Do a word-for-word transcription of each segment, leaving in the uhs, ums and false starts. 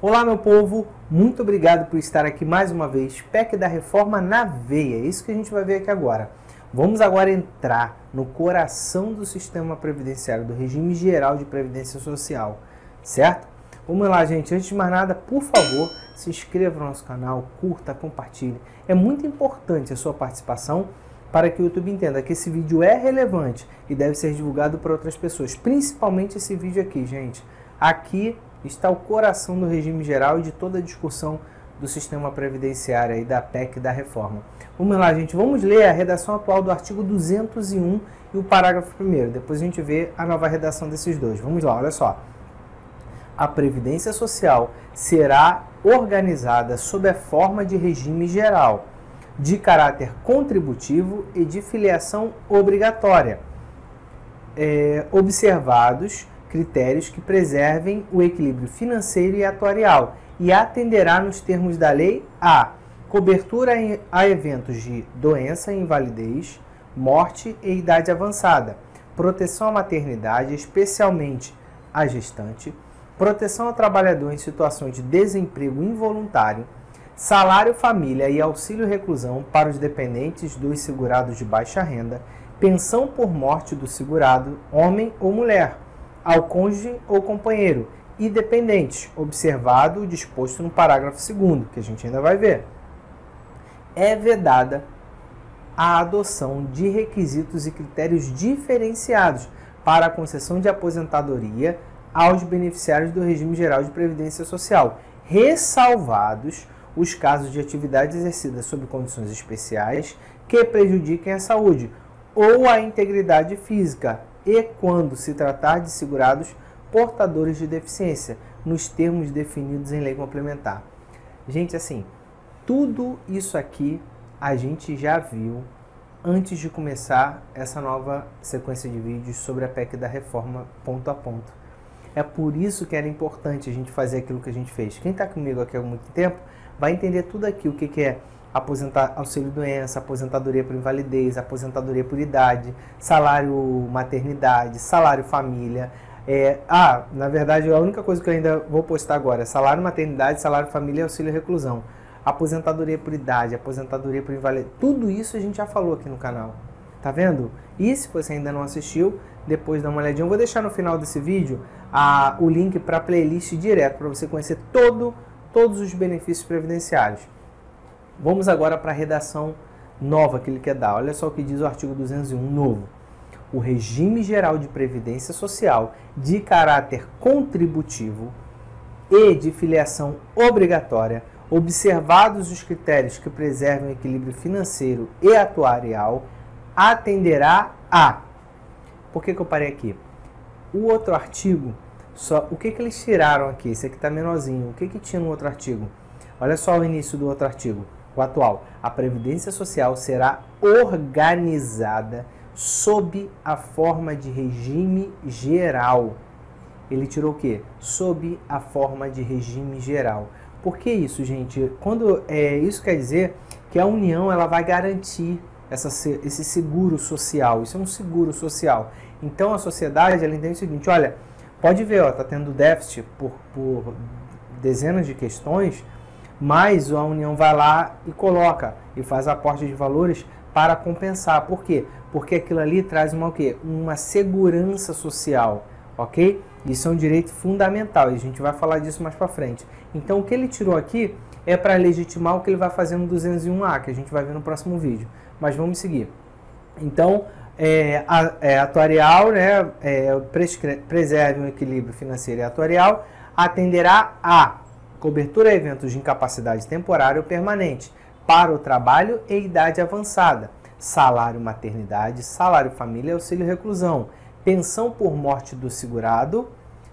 Olá, meu povo, muito obrigado por estar aqui mais uma vez. P E C da Reforma na veia, é isso que a gente vai ver aqui agora. Vamos agora entrar no coração do sistema previdenciário, do regime geral de previdência social, certo? Vamos lá, gente. Antes de mais nada, por favor, se inscreva no nosso canal, curta, compartilhe. É muito importante a sua participação para que o YouTube entenda que esse vídeo é relevante e deve ser divulgado para outras pessoas, principalmente esse vídeo aqui, gente. Aqui está o coração do regime geral e de toda a discussão do sistema previdenciário e da P E C da Reforma. Vamos lá, gente. Vamos ler a redação atual do artigo duzentos e um e o parágrafo primeiro. Depois a gente vê a nova redação desses dois. Vamos lá, olha só. A Previdência Social será organizada sob a forma de regime geral, de caráter contributivo e de filiação obrigatória, é, observados critérios que preservem o equilíbrio financeiro e atuarial, e atenderá nos termos da lei a cobertura a eventos de doença e invalidez, morte e idade avançada, proteção à maternidade, especialmente à gestante, proteção ao trabalhador em situações de desemprego involuntário, salário família e auxílio reclusão para os dependentes dos segurados de baixa renda, pensão por morte do segurado, homem ou mulher, ao cônjuge ou companheiro, e dependentes, observado o disposto no parágrafo segundo, que a gente ainda vai ver. É vedada a adoção de requisitos e critérios diferenciados para a concessão de aposentadoria aos beneficiários do regime geral de previdência social, ressalvados os casos de atividade exercida sob condições especiais que prejudiquem a saúde ou a integridade física e quando se tratar de segurados portadores de deficiência, nos termos definidos em lei complementar. Gente, assim, tudo isso aqui a gente já viu antes de começar essa nova sequência de vídeos sobre a P E C da Reforma ponto a ponto. É por isso que era importante a gente fazer aquilo que a gente fez. Quem está comigo aqui há muito tempo vai entender tudo aqui, o que, que é aposentar, auxílio-doença, aposentadoria por invalidez, aposentadoria por idade, salário maternidade, salário família. É, ah, na verdade, a única coisa que eu ainda vou postar agora é salário maternidade, salário família e auxílio reclusão. Aposentadoria por idade, aposentadoria por invalidez. Tudo isso a gente já falou aqui no canal. Tá vendo? E se você ainda não assistiu, depois dá uma olhadinha. Eu vou deixar no final desse vídeo a, o link para a playlist direto, para você conhecer todo, todos os benefícios previdenciários. Vamos agora para a redação nova que ele quer dar. Olha só o que diz o artigo duzentos e um novo. O regime geral de previdência social de caráter contributivo e de filiação obrigatória, observados os critérios que preservem o equilíbrio financeiro e atuarial, atenderá a... Por que que eu parei aqui? O outro artigo, só, o que que eles tiraram aqui? Esse aqui está menorzinho. O que que tinha no outro artigo? Olha só o início do outro artigo. O atual, a Previdência Social será organizada sob a forma de regime geral. Ele tirou o quê? Sob a forma de regime geral. Por que isso, gente? Quando, é, isso quer dizer que a União ela vai garantir essa, esse seguro social. Isso é um seguro social. Então, a sociedade ela entende o seguinte, olha, pode ver, está tendo déficit por, por dezenas de questões, mas a União vai lá e coloca e faz aporte de valores para compensar. Por quê? Porque aquilo ali traz uma, o quê? Uma segurança social, ok? Isso é um direito fundamental e a gente vai falar disso mais para frente. Então, o que ele tirou aqui é para legitimar o que ele vai fazer no duzentos e um A, que a gente vai ver no próximo vídeo. Mas vamos seguir. Então, é, a, é, atuarial, né, é, preserve um equilíbrio financeiro e atuarial, atenderá a cobertura a eventos de incapacidade temporária ou permanente para o trabalho e idade avançada, salário maternidade, salário família e auxílio reclusão, pensão por morte do segurado,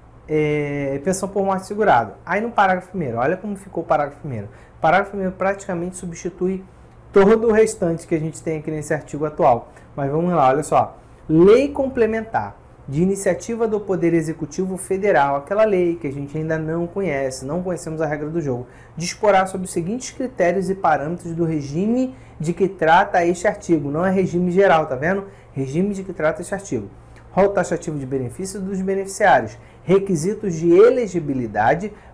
é, pensão por morte do segurado. Aí no parágrafo primeiro, olha como ficou o parágrafo primeiro. O parágrafo primeiro praticamente substitui todo o restante que a gente tem aqui nesse artigo atual. Mas vamos lá, olha só. Lei complementar de iniciativa do Poder Executivo Federal, aquela lei que a gente ainda não conhece, não conhecemos a regra do jogo, disporá sobre os seguintes critérios e parâmetros do regime de que trata este artigo. Não é regime geral, tá vendo? Regime de que trata este artigo. Rol taxativo de benefícios dos beneficiários, requisitos de elegibilidade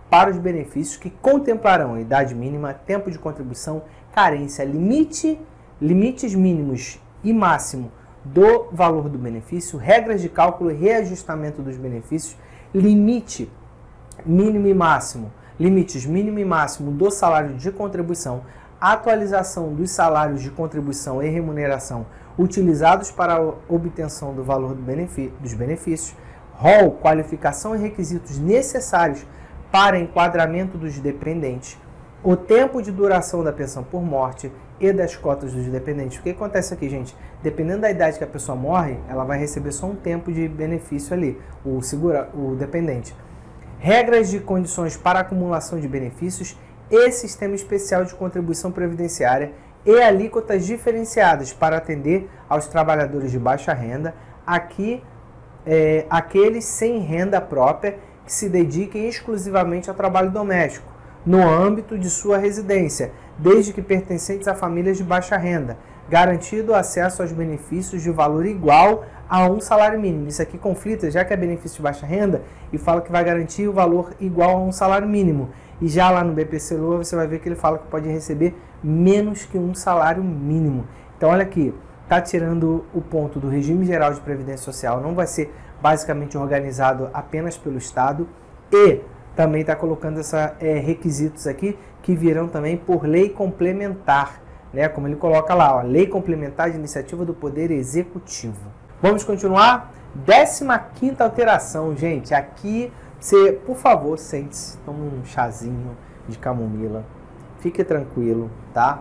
para os benefícios que contemplarão a idade mínima, tempo de contribuição, carência, limite, limites mínimos e máximo do valor do benefício, regras de cálculo e reajustamento dos benefícios, limite mínimo e máximo, limites mínimo e máximo do salário de contribuição, atualização dos salários de contribuição e remuneração utilizados para a obtenção do valor do benefício, dos benefícios, rol, qualificação e requisitos necessários para enquadramento dos dependentes, o tempo de duração da pensão por morte e das cotas dos dependentes. O que acontece aqui, gente? Dependendo da idade que a pessoa morre, ela vai receber só um tempo de benefício ali, o, segura, o dependente. Regras de condições para acumulação de benefícios e sistema especial de contribuição previdenciária e alíquotas diferenciadas para atender aos trabalhadores de baixa renda, aqui é, aqueles sem renda própria que se dediquem exclusivamente ao trabalho doméstico, no âmbito de sua residência, desde que pertencentes a famílias de baixa renda, garantido acesso aos benefícios de valor igual a um salário mínimo. Isso aqui conflita, já que é benefício de baixa renda, e fala que vai garantir o valor igual a um salário mínimo. E já lá no B P C Lua você vai ver que ele fala que pode receber menos que um salário mínimo. Então olha aqui, está tirando o ponto do regime geral de previdência social, não vai ser basicamente organizado apenas pelo Estado, e também está colocando esses é, requisitos aqui que virão também por lei complementar, né? Como ele coloca lá, ó, lei complementar de iniciativa do Poder Executivo. Vamos continuar? décima quinta alteração, gente. Aqui você, por favor, sente-se, tome um chazinho de camomila, fique tranquilo, tá?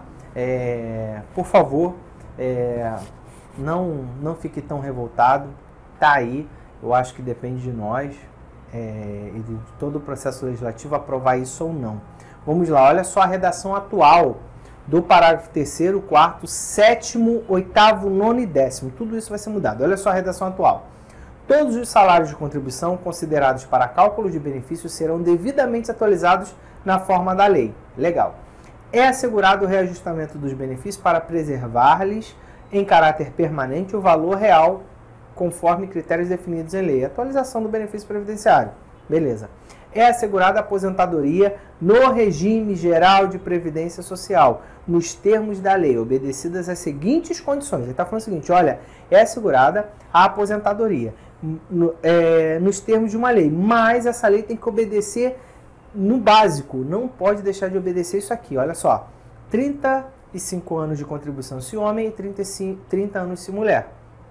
É, por favor, é, não, não fique tão revoltado, tá aí, eu acho que depende de nós é, e de todo o processo legislativo aprovar isso ou não. Vamos lá, olha só a redação atual do parágrafo terceiro, quarto, sétimo, oitavo, nono e décimo. Tudo isso vai ser mudado. Olha só a redação atual. Todos os salários de contribuição considerados para cálculo de benefícios serão devidamente atualizados na forma da lei. Legal. É assegurado o reajustamento dos benefícios para preservar-lhes em caráter permanente o valor real conforme critérios definidos em lei. Atualização do benefício previdenciário. Beleza. É assegurada a aposentadoria no regime geral de previdência social, nos termos da lei, obedecidas as seguintes condições. Ele está falando o seguinte, olha, é assegurada a aposentadoria no, é, nos termos de uma lei, mas essa lei tem que obedecer no básico, não pode deixar de obedecer isso aqui, olha só, trinta e cinco anos de contribuição se homem e trinta, e cinco, trinta anos se mulher.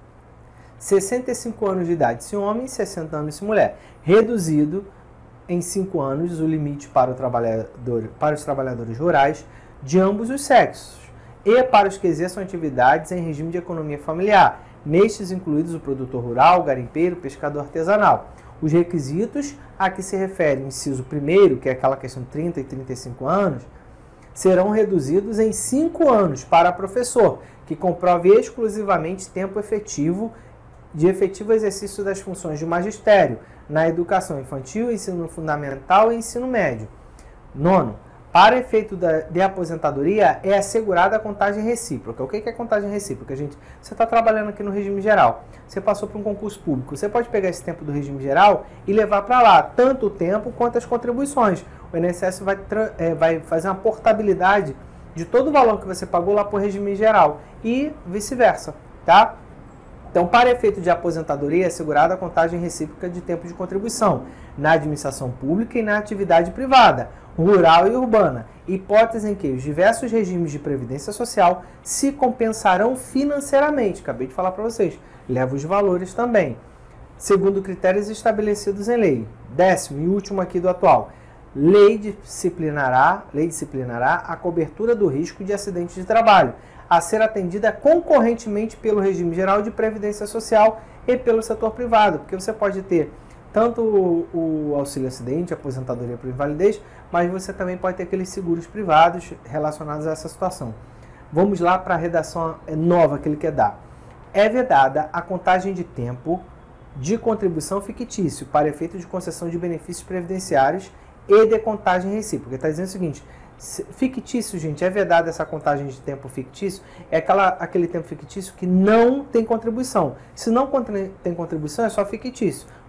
sessenta e cinco anos de idade se homem e sessenta anos se mulher. Reduzido em cinco anos o limite para, o trabalhador, para os trabalhadores rurais de ambos os sexos e para os que exerçam atividades em regime de economia familiar, nestes incluídos o produtor rural, garimpeiro, pescador artesanal. Os requisitos a que se refere o inciso primeiro, que é aquela questão de trinta e trinta e cinco anos, serão reduzidos em cinco anos para professor, que comprove exclusivamente tempo efetivo de efetivo exercício das funções de magistério na educação infantil, ensino fundamental e ensino médio. Nono, para efeito da, de aposentadoria é assegurada a contagem recíproca. O que é contagem recíproca, gente? Você está trabalhando aqui no regime geral, você passou por um concurso público, você pode pegar esse tempo do regime geral e levar para lá, tanto o tempo quanto as contribuições. O I N S S vai, é, vai fazer uma portabilidade de todo o valor que você pagou lá para o regime geral e vice-versa, tá? Então, para efeito de aposentadoria, é assegurada a contagem recíproca de tempo de contribuição na administração pública e na atividade privada, rural e urbana, hipótese em que os diversos regimes de previdência social se compensarão financeiramente. Acabei de falar para vocês, leva os valores também, segundo critérios estabelecidos em lei. Décimo e último aqui do atual, lei disciplinará, lei disciplinará a cobertura do risco de acidente de trabalho, a ser atendida concorrentemente pelo regime geral de previdência social e pelo setor privado, porque você pode ter tanto o, o auxílio acidente, a aposentadoria por invalidez, mas você também pode ter aqueles seguros privados relacionados a essa situação. Vamos lá para a redação nova que ele quer dar. É vedada a contagem de tempo de contribuição fictício para efeito de concessão de benefícios previdenciários e de contagem recíproca. Ele está dizendo o seguinte, fictício, gente, é vedada essa contagem de tempo fictício, é aquela, aquele tempo fictício que não tem contribuição. Se não tem contribuição, é só fictício.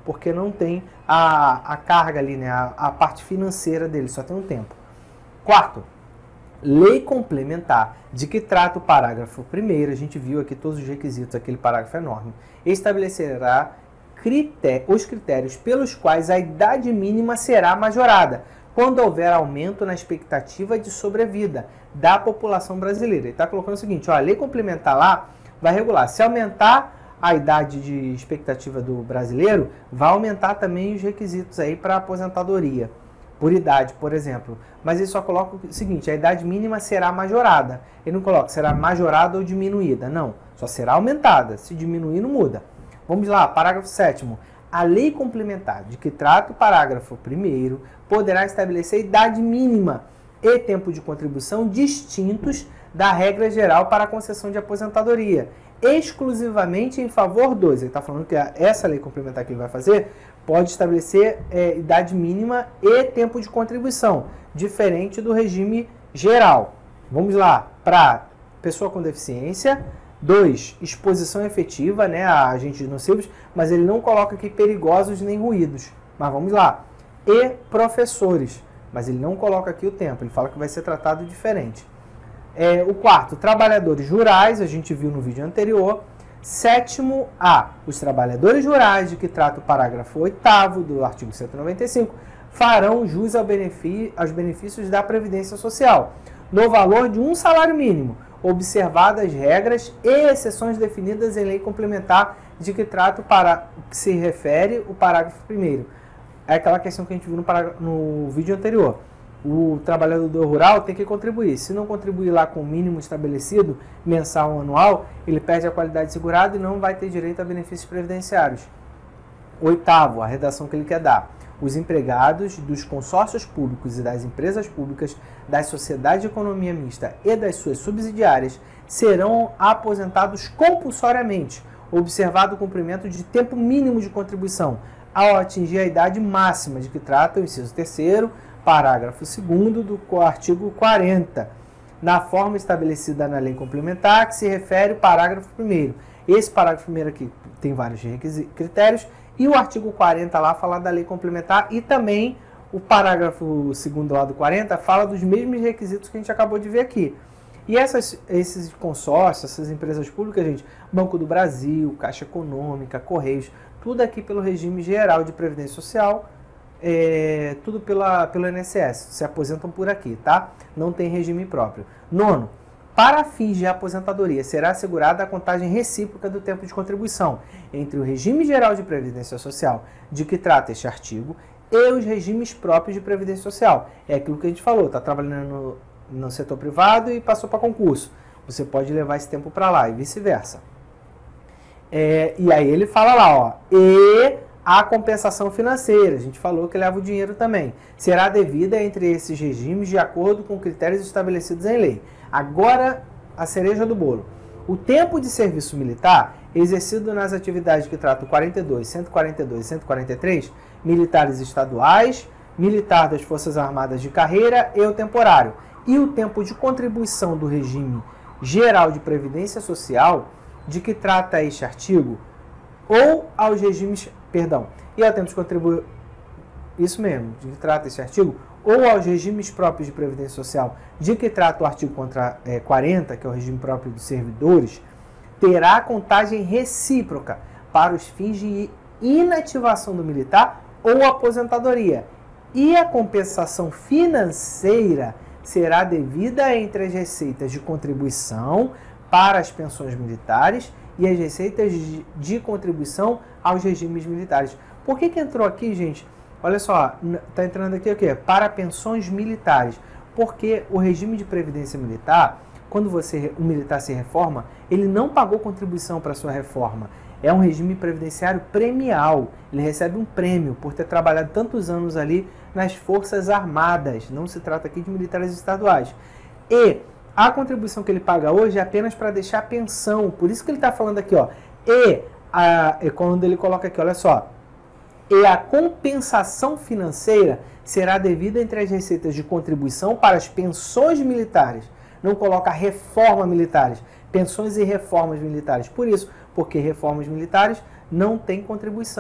porque não tem a, a carga ali, né, a, a parte financeira dele, só tem um tempo. Quarto, lei complementar, de que trata o parágrafo primeiro, a gente viu aqui todos os requisitos, aquele parágrafo enorme, estabelecerá critério, os critérios pelos quais a idade mínima será majorada, quando houver aumento na expectativa de sobrevida da população brasileira. Ele está colocando o seguinte, ó, a lei complementar lá vai regular, se aumentar a idade de expectativa do brasileiro, vai aumentar também os requisitos aí para aposentadoria, por idade, por exemplo. Mas ele só coloca o seguinte, a idade mínima será majorada. Ele não coloca será majorada ou diminuída, não. Só será aumentada, se diminuir não muda. Vamos lá, parágrafo sétimo. A lei complementar de que trata o parágrafo primeiro poderá estabelecer idade mínima e tempo de contribuição distintos da regra geral para a concessão de aposentadoria, exclusivamente em favor dos. Ele está falando que essa lei complementar que ele vai fazer pode estabelecer é, idade mínima e tempo de contribuição, diferente do regime geral. Vamos lá, para pessoa com deficiência. Dois, exposição efetiva, né, a agentes nocivos, mas ele não coloca aqui perigosos nem ruídos. Mas vamos lá. E professores, mas ele não coloca aqui o tempo, ele fala que vai ser tratado diferente. É, o quarto, trabalhadores rurais, a gente viu no vídeo anterior. Sétimo A, os trabalhadores rurais, de que trata o parágrafo oitavo do artigo cento e noventa e cinco, farão jus ao benefício, aos benefícios da Previdência Social, no valor de um salário mínimo, observadas regras e exceções definidas em lei complementar de que trata o para que se refere o parágrafo primeiro. É aquela questão que a gente viu no, no vídeo anterior. O trabalhador rural tem que contribuir. Se não contribuir lá com o mínimo estabelecido, mensal ou anual, ele perde a qualidade segurada e não vai ter direito a benefícios previdenciários. Oitavo, a redação que ele quer dar. Os empregados dos consórcios públicos e das empresas públicas, das sociedades de economia mista e das suas subsidiárias serão aposentados compulsoriamente, observado o cumprimento de tempo mínimo de contribuição, ao atingir a idade máxima de que trata o inciso terceiro, parágrafo segundo do artigo quarenta, na forma estabelecida na lei complementar, que se refere ao parágrafo primeiro. Esse parágrafo primeiro aqui tem vários critérios, e o artigo quarenta lá fala da lei complementar, e também o parágrafo segundo lá do quarenta fala dos mesmos requisitos que a gente acabou de ver aqui. E essas, esses consórcios, essas empresas públicas, gente, Banco do Brasil, Caixa Econômica, Correios, tudo aqui pelo regime geral de Previdência Social, é, tudo pela, pelo I N S S, se aposentam por aqui, tá? Não tem regime próprio. Nono, para fins de aposentadoria, será assegurada a contagem recíproca do tempo de contribuição entre o regime geral de Previdência Social, de que trata este artigo, e os regimes próprios de Previdência Social. É aquilo que a gente falou, está trabalhando no, no setor privado e passou para concurso. Você pode levar esse tempo para lá e vice-versa. É, e aí ele fala lá, ó, e a compensação financeira, a gente falou que leva o dinheiro também, será devida entre esses regimes de acordo com critérios estabelecidos em lei. Agora, a cereja do bolo. O tempo de serviço militar exercido nas atividades que tratam quarenta e dois, cento e quarenta e dois e cento e quarenta e três, militares estaduais, militar das Forças Armadas de carreira e o temporário, e o tempo de contribuição do regime geral de Previdência Social, de que trata este artigo, ou aos regimes, perdão, e ao tempo de contribuir, isso mesmo, de que trata este artigo, ou aos regimes próprios de Previdência Social, de que trata o artigo contra, é, quarenta, que é o regime próprio dos servidores, terá contagem recíproca para os fins de inativação do militar ou aposentadoria, e a compensação financeira será devida entre as receitas de contribuição para as pensões militares e as receitas de, de contribuição aos regimes militares. Por que que entrou aqui, gente? Olha só, está entrando aqui o quê? Para pensões militares. Porque o regime de previdência militar, quando você, o militar se reforma, ele não pagou contribuição para a sua reforma. É um regime previdenciário premial. Ele recebe um prêmio por ter trabalhado tantos anos ali nas Forças Armadas. Não se trata aqui de militares estaduais. E a contribuição que ele paga hoje é apenas para deixar a pensão. Por isso que ele está falando aqui, ó. E, a, e quando ele coloca aqui, olha só. E a compensação financeira será devida entre as receitas de contribuição para as pensões militares. Não coloca reforma militares, pensões e reformas militares. Por isso, porque reformas militares não tem contribuição.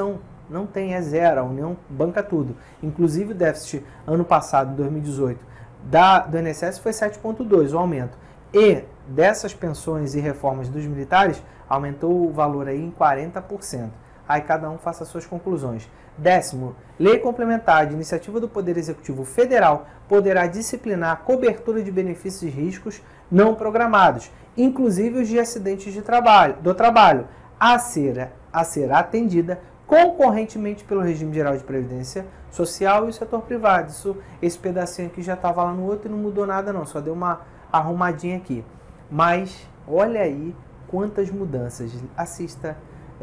Não tem, é zero. A União banca tudo. Inclusive o déficit ano passado, dois mil e dezoito, da, do I N S S foi sete vírgula dois, o aumento. E dessas pensões e reformas dos militares, aumentou o valor aí em quarenta por cento. Aí cada um faça suas conclusões. Décimo, lei complementar de iniciativa do Poder Executivo Federal poderá disciplinar a cobertura de benefícios e riscos não programados, inclusive os de acidentes de trabalho, do trabalho, a ser, a ser atendida concorrentemente pelo regime geral de previdência social e o setor privado. Isso, esse pedacinho aqui já estava lá no outro e não mudou nada não, só deu uma arrumadinha aqui. Mas olha aí quantas mudanças. Assista,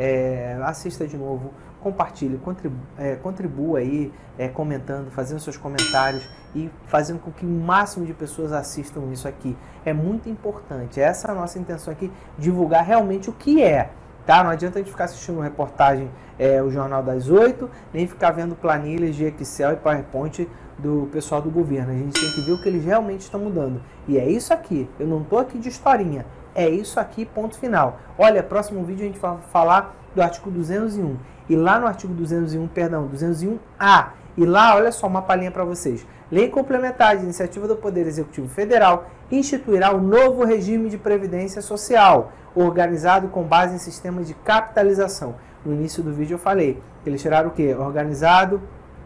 é, assista de novo, compartilhe, contribu é, contribua aí, é, comentando, fazendo seus comentários e fazendo com que o máximo de pessoas assistam isso aqui. É muito importante, essa é a nossa intenção aqui, divulgar realmente o que é. Tá? Não adianta a gente ficar assistindo reportagem, é, o Jornal das Oito, nem ficar vendo planilhas de Excel e PowerPoint do pessoal do governo. A gente tem que ver o que eles realmente estão mudando. E é isso aqui. Eu não estou aqui de historinha. É isso aqui, ponto final. Olha, próximo vídeo a gente vai falar do artigo duzentos e um. E lá no artigo duzentos e um, perdão, duzentos e um A. E lá, olha só, uma palhinha para vocês. Lei complementar de iniciativa do Poder Executivo Federal instituirá um novo regime de previdência social, organizado com base em sistemas de capitalização. No início do vídeo eu falei, eles tiraram o quê? Organizado,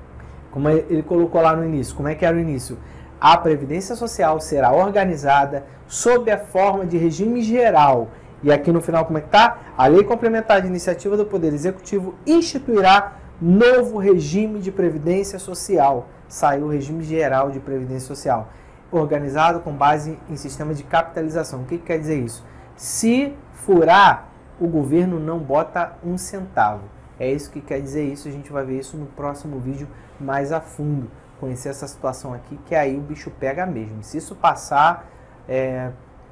como ele colocou lá no início, como é que era o início? A Previdência Social será organizada sob a forma de regime geral. E aqui no final como é que está? A Lei Complementar de Iniciativa do Poder Executivo instituirá novo regime de previdência social. Saiu o regime geral de previdência social, organizado com base em sistema de capitalização. O que, que quer dizer isso? Se furar, o governo não bota um centavo. É isso que quer dizer isso. A gente vai ver isso no próximo vídeo mais a fundo. Conhecer essa situação aqui, que aí o bicho pega mesmo. Se isso passar, é,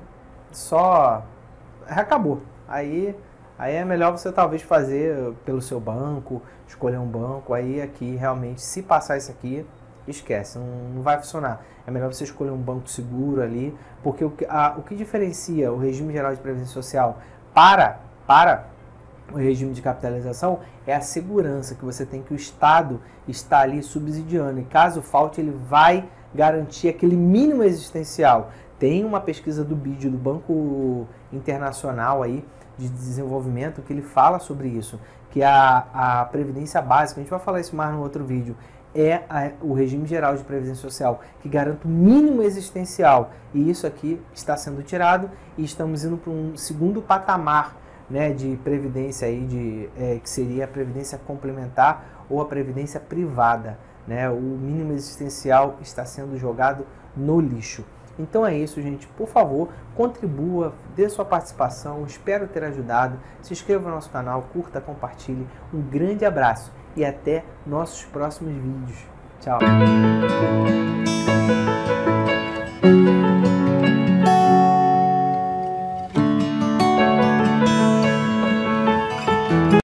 só acabou. Aí, aí é melhor você talvez fazer pelo seu banco, escolher um banco. Aí aqui realmente, se passar isso aqui, esquece, não, não vai funcionar. É melhor você escolher um banco seguro ali, porque o que, a, o que diferencia o regime geral de previdência social para, para o regime de capitalização é a segurança que você tem, que o Estado está ali subsidiando. E caso falte, ele vai garantir aquele mínimo existencial. Tem uma pesquisa do B I D, do Banco Internacional aí de Desenvolvimento, que ele fala sobre isso, que a, a previdência básica, a gente vai falar isso mais no outro vídeo, é a, o regime geral de previdência social, que garante o mínimo existencial. E isso aqui está sendo tirado e estamos indo para um segundo patamar, né, de previdência, aí, de, é, que seria a previdência complementar ou a previdência privada. Né? O mínimo existencial está sendo jogado no lixo. Então é isso, gente. Por favor, contribua, dê sua participação. Espero ter ajudado. Se inscreva no nosso canal, curta, compartilhe. Um grande abraço e até nossos próximos vídeos. Tchau!